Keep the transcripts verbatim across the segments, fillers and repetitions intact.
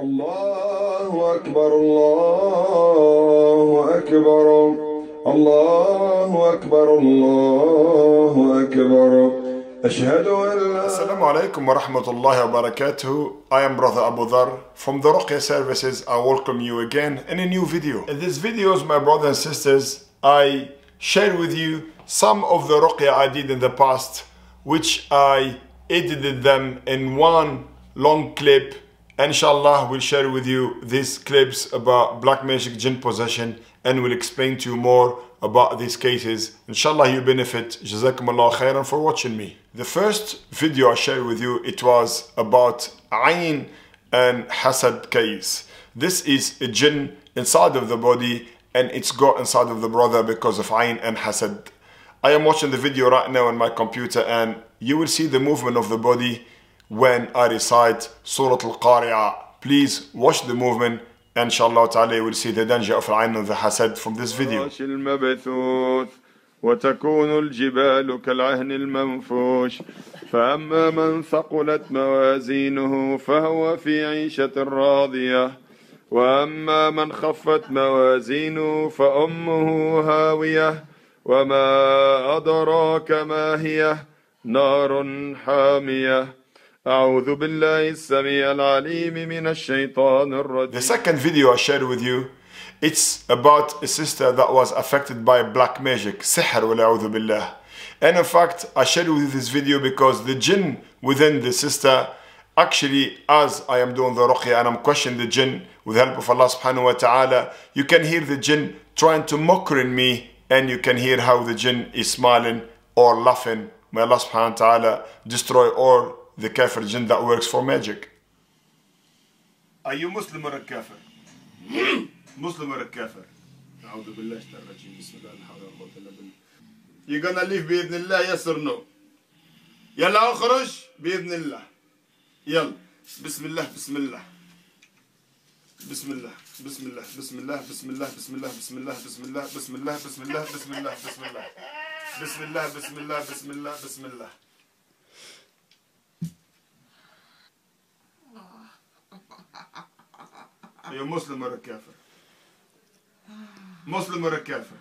الله أكبر الله أكبر الله أكبر الله أكبر أشهد أن لا Assalamu alaikum wa rahmatullahi wa barakatuh. I am Brother Abu Dhar from the Ruqya Services. I welcome you again in a new video. In this videos, my brothers and sisters, I share with you some of the Ruqya I did in the past, which I edited them in one long clip. Inshallah, we'll share with you these clips about black magic, jinn possession, and we'll explain to you more about these cases. Inshallah, you benefit. Jazakumullah khairan for watching me. The first video I shared with you, it was about Ayn and Hasad case. This is a jinn inside of the body, and it's got inside of the brother because of Ayn and Hasad. I am watching the video right now on my computer, and you will see the movement of the body when I recite Surah Al-Qari'ah. Please watch the movement. Inshallah ta'ala, you will see the danger of Ayn and the Hasad from this video. وتكون الجبال كالعهن المنفوش فأما من ثقلت موازينه فهو في عيشة راضية وأما من خفت موازينه فأمه هاوية وما أدراك ما هي نار حامية أعوذ بالله السميع العليم من الشيطان الرجيم. The second video I shared with you, it's about a sister that was affected by black magic, sihr wa la'udhu billah. And in fact, I shared with you this video because the jinn within the sister, actually, as I am doing the ruqya and I'm questioning the jinn with the help of Allah subhanahu wa ta'ala, you can hear the jinn trying to mockery me, and you can hear how the jinn is smiling or laughing. May Allah subhanahu wa ta'ala destroy all the kafir jinn that works for magic. Are you Muslim or a kafir? Muslim or a kafir? You're gonna live بإذن الله, yes or no? يلا اخرج بإذن الله. يلا بسم الله بسم الله بسم الله بسم الله بسم الله بسم الله بسم الله بسم الله بسم الله بسم الله بسم الله بسم الله بسم الله بسم الله بسم الله بسم الله بسم الله. Are you Muslim or a kafir? Muslim or a kafir?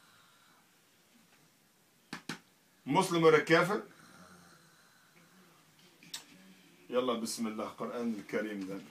Muslim or a kafir? يلا بسم الله القرآن الكريم ذا.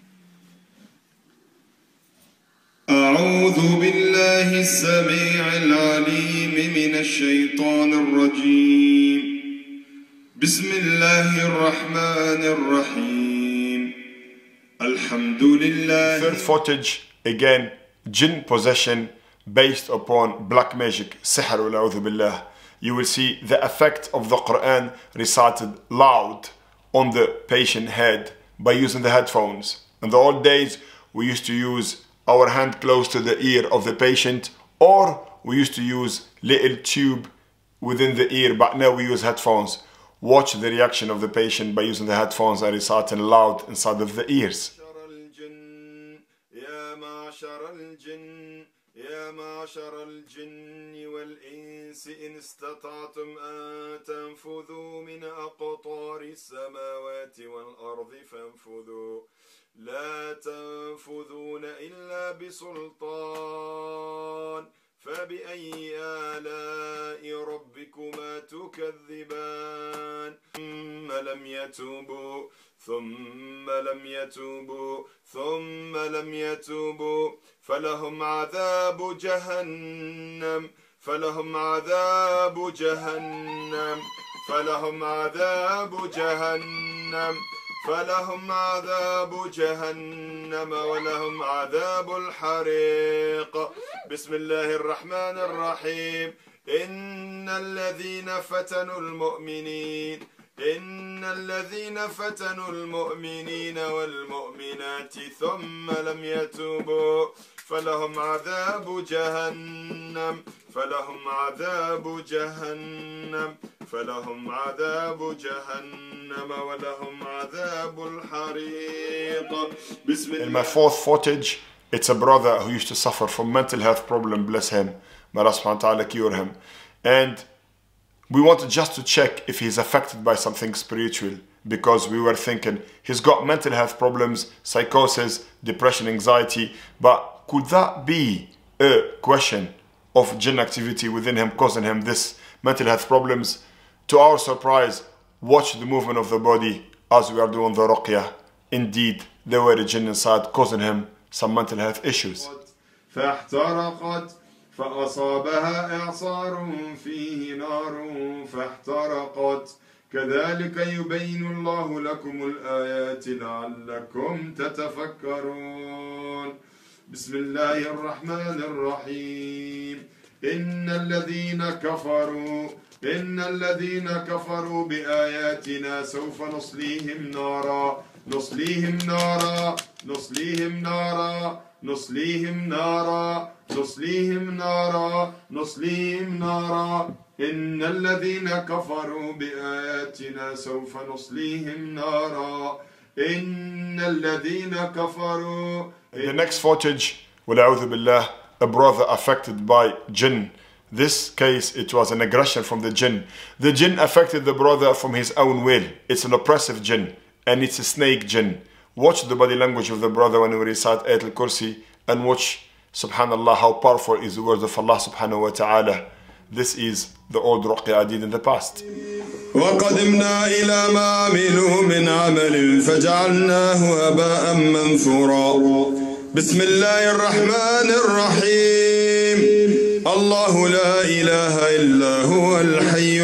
أعوذ بالله السميع العليم من الشيطان الرجيم بسم الله الرحمن الرحيم الحمد لله. Third footage, again, jinn possession based upon black magic, sihr wa la'udhu billah. You will see the effect of the Quran recited loud on the patient head by using the headphones. In the old days, we used to use our hand close to the ear of the patient, or we used to use little tube within the ear, but now we use headphones. Watch the reaction of the patient by using the headphones and reciting loud inside of the ears. يا معشر الجن والإنس إن استطعتم أن تنفذوا من أقطار السماوات والأرض فانفذوا لا تنفذون إلا بسلطان فبأي آلاء ربكما تكذبان ثم لم يتوبوا ثم لم يتوبوا ثم لم يتوبوا فلهم عذاب جهنم فلهم عذاب جهنم فلهم عذاب جهنم فلهم عذاب جهنم ولهم عذاب الحريق. بسم الله الرحمن الرحيم. إن الذين فتنوا المؤمنين إن الذين فتنوا المؤمنين والمؤمنات ثم لم يتوبوا فلهم عذاب جهنم فلهم عذاب جهنم فلهم عذاب جهنم ولهم عذاب الحريق. بسم الله. In my fourth footage, it's a brother who used to suffer from mental health problem, bless him. May Allah subhanahu wa ta'ala cure him. And we wanted just to check if he's affected by something spiritual. because we were thinking he's got mental health problems, psychosis, depression, anxiety. But could that be a question of jinn activity within him causing him this mental health problems? To our surprise, watch the movement of the body as we are doing the ruqyah. Indeed, there were a jinn inside causing him some mental health issues. فاحترقت فأصابها إعصار فيه نار فاحترقت كذلك يبين الله لكم الآيات لعلكم تتفكرون. بسم الله الرحمن الرحيم. إن الذين كفروا إن الذين كفروا بآياتنا سوف نصليهم نارا نصليهم نارا نصليهم نارا نصليهم نارا نصليهم نارا نصليهم نارا إن الذين كفروا بآياتنا سوف نصليهم نارا إن الذين كفروا. In the next footage, وَلَعُوذُ بِاللَّهِ, a brother affected by jinn. This case, it was an aggression from the jinn. The jinn affected the brother from his own will. It's an oppressive jinn, and it's a snake jinn. Watch the body language of the brother when we recite Ayat al-Kursi, and watch, subhanallah, how powerful is the words of Allah subhanahu wa ta'ala. This is the old ruqya I did in the past. وقدمنا إلى ما عملوا من عمل فجعلناه هباء منثورا. بسم الله الرحمن الرحيم. الله لا إله إلا هو الحي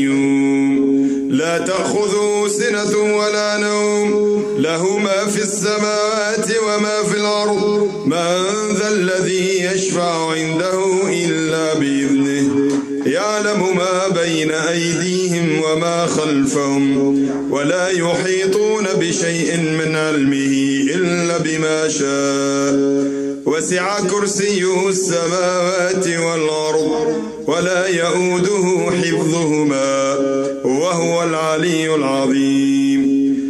القيوم لا تأخذه سنة ولا نوم له ما في السماوات وما في الأرض من ذا الذي يشفع عنده إلا بإذنه يعلم ما بين أيديهم وما خلفهم ولا يحيطون بشيء من علمه إلا بما شاء وسع كرسيه السماوات والأرض ولا يؤوده حفظهما وهو العلي العظيم.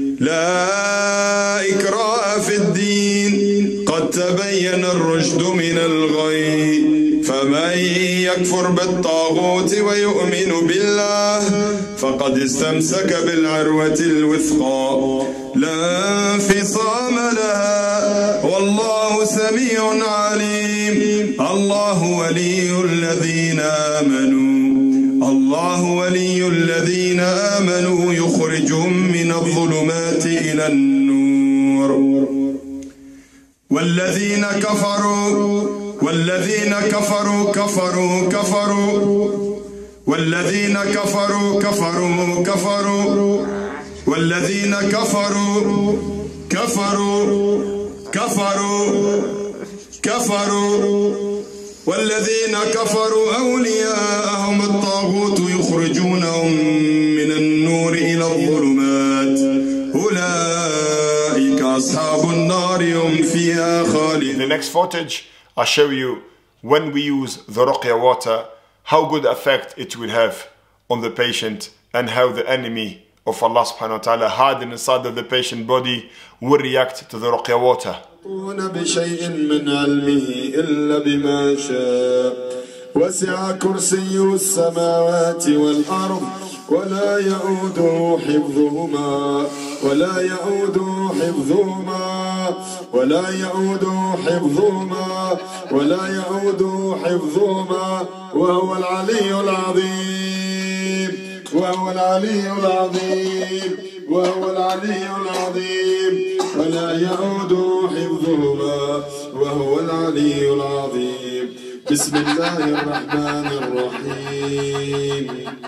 لا إكراه في الدين قد تبين الرشد من الغي فمن يكفر بالطاغوت ويؤمن بالله فقد استمسك بالعروة الوثقى لا انفصام لها والله سميع عليم. الله ولي الذين آمنوا الله ولي الذين آمنوا يخرجهم من الظلمات إلى النور والذين كفروا والذين كفروا كفروا كفروا والذين كفروا كفروا كفروا والذين كفروا كفروا كفروا كفروا والذين كفروا أولياءهم الطاغوت يخرجونهم من النور إلى الظلمات أولئك أصحاب النار هم فيها خالدون. In the next footage, I'll show you when we use the ruqya water, how good effect it will have on the patient and how the enemy of Allah subhanahu wa ta'ala hiding inside of the patient body will react to the ruqya water. بشيء من علمه إلا بما شاء وسع كرسي السماوات والأرض ولا يؤوده حفظهما ولا يؤوده حفظهما ولا يؤوده حفظهما ولا يؤوده حفظهما وهو العلي العظيم وهو العلي العظيم وهو العلي العظيم ولا يؤوده حفظهما وهو العلي العظيم. بسم الله الرحمن الرحيم.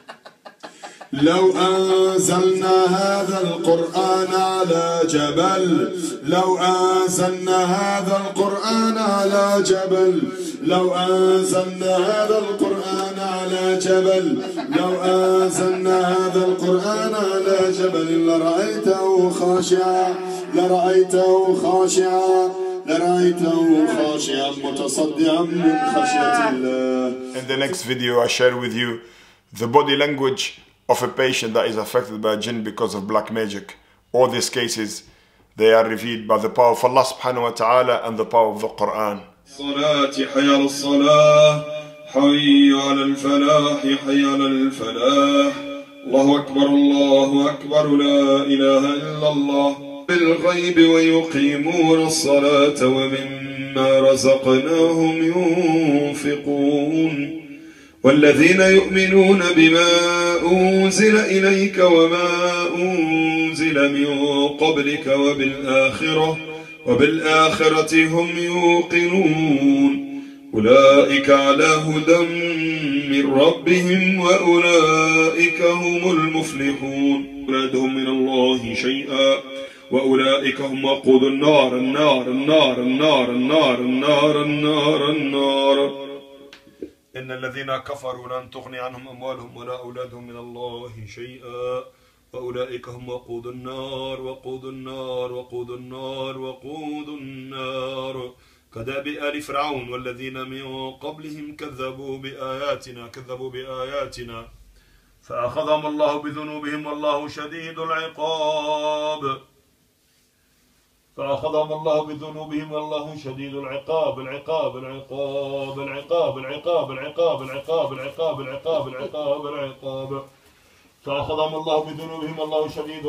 لو أنزلنا هذا القرآن على جبل لو أنزلنا هذا القرآن على جبل لو أنزلنا هذا القرآن على جبل لو أنزلنا هذا القرآن على جبل لرأيته خاشعا لرأيته خاشعا لرأيته خاشعا متصدعا من خشية الله. In the next video I share with you the body language of a patient that is affected by jinn because of black magic. All these cases, they are revealed by the power of Allah subhanahu wa ta'ala and the power of the Quran. الصلاة حي على الصلاة حي على الفلاح حي على الفلاح الله أكبر الله أكبر لا إله إلا الله بالغيب ويقيمون الصلاة ومما رزقناهم ينفقون والذين يؤمنون بما أنزل إليك وما أنزل من قبلك وبالآخرة وبالآخرة هم يوقنون أولئك على هدى من ربهم وأولئك هم المفلحون أولادهم من الله شيئا وأولئك هم وقود النار النار النار النار النار النار النار النار إن الذين كفروا لن تغني عنهم أموالهم ولا أولادهم من الله شيئا وأولئك هم وقود النار وقود النار وقود النار وقود النار كداب آل فرعون والذين من قبلهم كذبوا بآياتنا كذبوا بآياتنا فأخذهم الله بذنوبهم والله شديد العقاب فأخذهم الله بذنوبهم والله شديد العقاب العقاب العقاب العقاب العقاب العقاب العقاب العقاب العقاب العقاب العقاب فأخذهم الله بذنوبهم والله شديد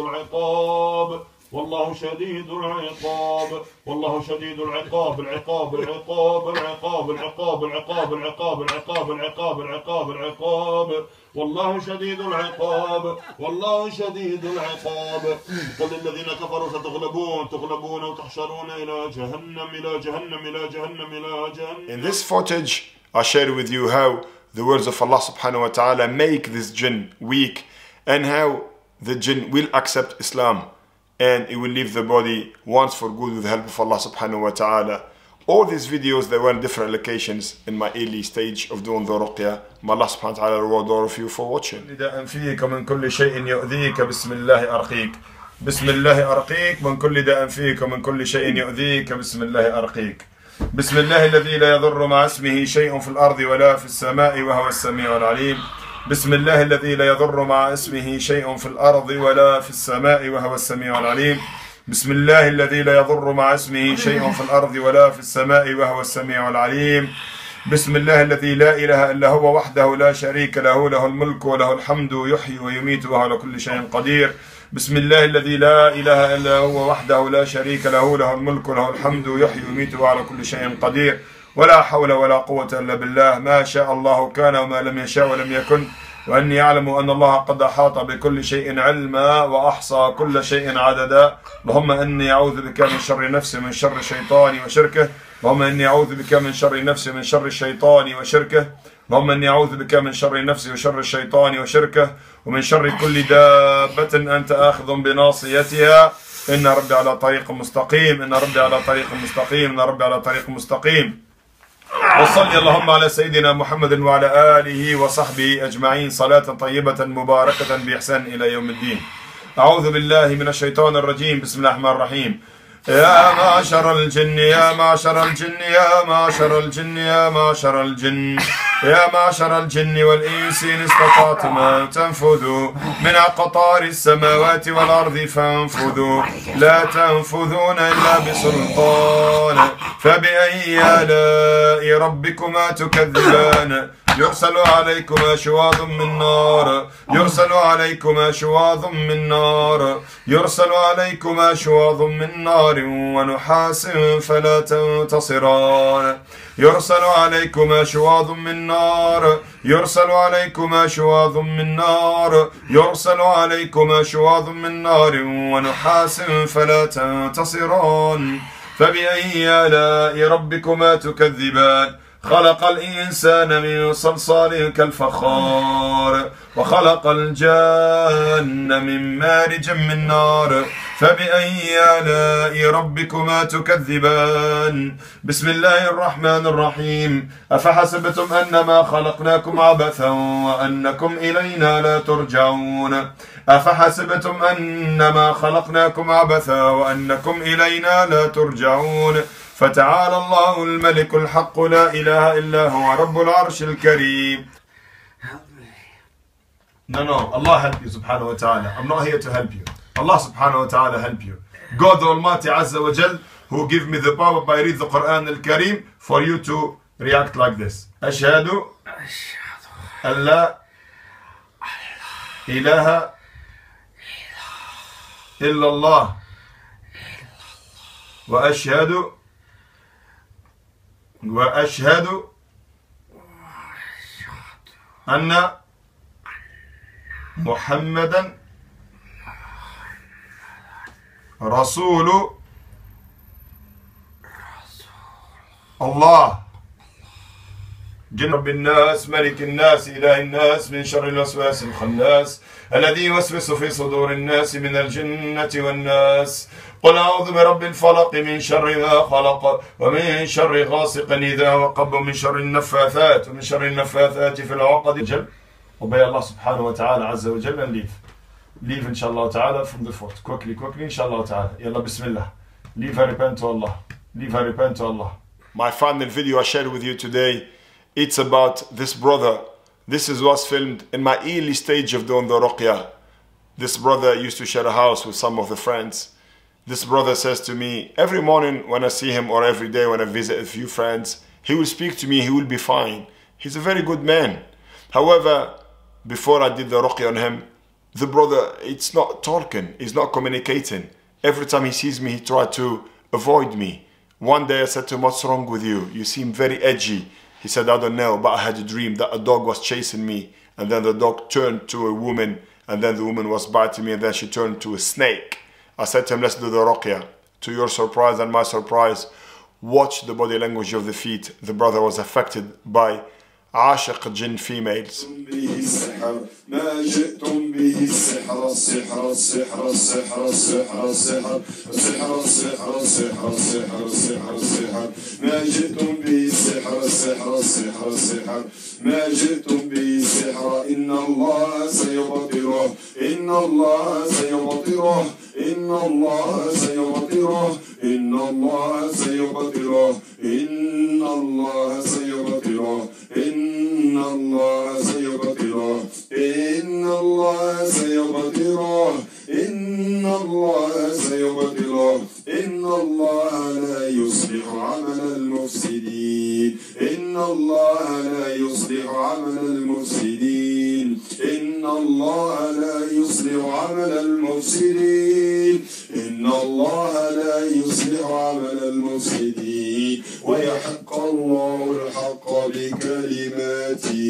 العقاب والله شديد العقاب والله شديد العقاب العقاب العقاب العقاب العقاب العقاب العقاب العقاب العقاب العقاب العقاب والله شديد العقاب والله شديد العقاب قل للذين كفروا ستغلبون تغلبون وتحشرون إلى جهنم إلى جهنم إلى جهنم إلى جهنم. In this footage I shared with you how the words of Allah subhanahu wa ta'ala make this jinn weak and how the jinn will accept Islam and it will leave the body once for good with the help of Allah subhanahu wa ta'ala. All these videos, they were in different locations in my early stage of doing the ruqya. May Allah subhanahu wa ta'ala reward all of you for watching. نداء فيك من كل شيء يؤذيك بسم الله أرقيك بسم الله أرقيك من كل داء فيك ومن كل شيء يؤذيك بسم الله أرقيك بسم الله الذي لا يضر مع اسمه شيء في الأرض ولا في السماء وهو السميع العليم بسم الله الذي لا يضر مع اسمه شيء في الأرض ولا في السماء وهو السميع العليم بسم الله الذي لا يضر مع اسمه شيء في الأرض ولا في السماء وهو السميع العليم بسم الله الذي لا إله إلا هو وحده لا شريك له له الملك وله الحمد يحيي ويميت وهو على كل شيء قدير بسم الله الذي لا إله إلا هو وحده لا شريك له له الملك وله الحمد يحيي ويميت وهو على كل شيء قدير ولا حول ولا قوة إلا بالله ما شاء الله كان وما لم يشاء ولم يكن وأني أعلم أن الله قد أحاط بكل شيء علما وأحصى كل شيء عددا اللهم إني أعوذ بك من شر نفسي ومن شر الشيطان وشركه اللهم إني أعوذ بك من شر نفسي ومن شر الشيطان وشركه اللهم إني أعوذ بك من شر نفسي وشر الشيطان وشركه ومن شر كل دابة أنت آخذ بناصيتها إن ربي على طريق مستقيم إن ربي على طريق مستقيم إن ربي على طريق مستقيم وصلي اللهم على سيدنا محمد وعلى آله وصحبه أجمعين صلاة طيبة مباركة بإحسان إلى يوم الدين. أعوذ بالله من الشيطان الرجيم. بسم الله الرحمن الرحيم. يا معشر الجن يا معشر الجن يا معشر الجن يا معشر الجن يا معشر الجن والإنس إن استطعتم أن تنفذوا من أقطار السماوات والأرض فانفذوا لا تنفذون إلا بسلطان فبأي آلاء ربكما تكذبان يرسل عليكما شواظ من نار يرسل عليكما شواظ من نار يرسل عليكما شواظ من نار ونحاس فلا تنتصران يرسل عليكما شواظ من نار يرسل عليكما شواظ من نار يرسل عليكما شواظ من نار ونحاس فلا تنتصران فبأي آلاء ربكما تكذبان خلق الإنسان من صلصال كالفخار وخلق الجان من مارج من نار فبأي آلاء ربكما تكذبان بسم الله الرحمن الرحيم أفحسبتم أنما خلقناكم عبثا وأنكم إلينا لا ترجعون أفحسبتم أنما خلقناكم عبثا وأنكم إلينا لا ترجعون فتعالى الله الملك الحق لا إله إلا هو رب العرش الكريم. No, no, Allah help you subhanahu wa ta'ala. I'm not here to help you. Allah subhanahu wa ta'ala help you. God the Almighty Azza wa Jal who give me the power by read the Quran al-Kareem for you to react like this. أشهد أن لا إله إلا الله وأشهد وأشهد أن محمدا رسول الله. جن رب الناس ملك الناس إله الناس من شر الوسواس الخناس الذي يوسوس في صدور الناس من الجنة والناس. قل أعوذ برب الفلق من شر ما خلق ومن شر غاسق إذا وقب ومن شر النفاثات ومن شر النفاثات في العقد. جل obey Allah subhanahu wa ta'ala azza wa jalla and leave. Leave inshallah ta'ala from the fort. Quickly, quickly inshallah ta'ala. Yalla bismillah. Leave and repent to Allah. Leave and repent to Allah. My final video I shared with you today, it's about this brother. This is was filmed in my early stage of doing the ruqya. This brother used to share a house with some of the friends. This brother says to me, every morning when I see him or every day when I visit a few friends, he will speak to me, he will be fine. He's a very good man. However, before I did the ruqya on him, the brother, it's not talking, he's not communicating. Every time he sees me, he tried to avoid me. One day I said to him, what's wrong with you? You seem very edgy. He said, I don't know, but I had a dream that a dog was chasing me, and then the dog turned to a woman, and then the woman was biting me, and then she turned to a snake. I said to him, let's do the ruqya. To your surprise and my surprise, watch the body language of the feet. The brother was affected by عاشق jinn females. ما جئتم به السحر السحر السحر السحر السحر السحر السحر السحر السحر السحر السحر السحر ما جئتم به السحر السحر السحر السحر ما جئتم به السحر إن الله سيبطله إن الله سيبطله إن الله سيبطله إن الله سيبطله إن الله سيبطله إن الله سيبطله إن الله سيبطله إن الله سيبطله إن الله لا يصلح عمل المفسدين إن الله لا يصلح عمل المفسدين إن الله لا يصلح عمل المفسدين إن الله لا يصلح عمل المفسدين ويحق الله الحق بكلماته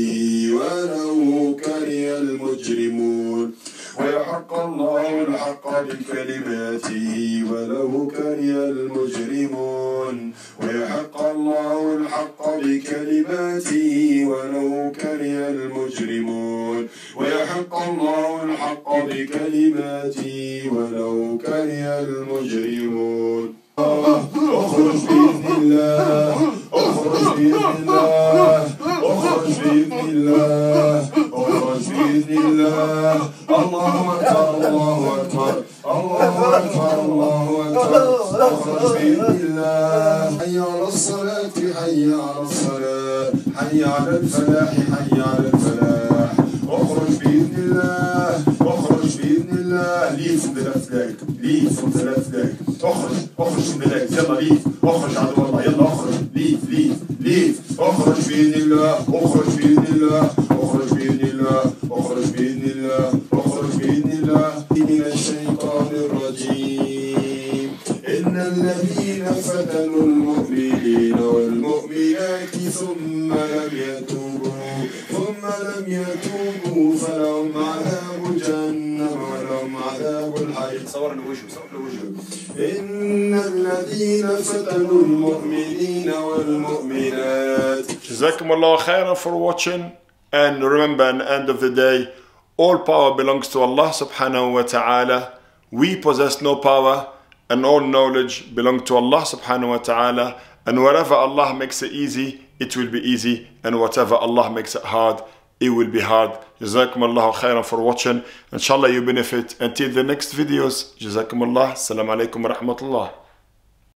ولو كره المجرمون ويحق الله الحق بكلماته ولو كره المجرمون ويحق الله الحق بكلماته ولو كره المجرمون ويحق الله الحق بكلماته ولو كره المجرمون. اخرج بإذن الله اخرج بإذن الله اخرج بإذن الله اخرج بإذن الله. الله أكبر الله أكبر الله أكبر الله أكبر. اخرج بإذن الله. حي على الصلاة حي على الصلاة حي على الفلاح حي على الفلاح. اخرج بإذن الله اخرج بإذن الله. Leave from the left leg leave from the left leg. اخرج اخرج from the legs. يلا leave اخرج عدو الله. يلا اخرج leave leave leave. اخرج بإذن الله اخرج بإذن الله اخرج بإذن الله اخرج بإذن الله اخرج بإذن الله. من الشيطان الرجيم. إن الذين فتنوا المؤمنين والمؤمنات ثم لم يتوبوا ثم لم يتوبوا فلهم عذاب جهنم ولهم عذاب الحريق. صور الوجه صور الوجه. إن الذين فتنوا المؤمنين والمؤمنات. جزاكم الله خيرا for watching, and remember at the end of the day all power belongs to Allah subhanahu wa ta'ala. We possess no power and all knowledge belongs to Allah subhanahu wa ta'ala, and wherever Allah makes it easy it will be easy, and whatever Allah makes it hard it will be hard. Jazakum Allah khairan for watching. Inshallah you benefit. Until the next videos, Jazakum Allah. Assalamu alaikum wa rahmatullah.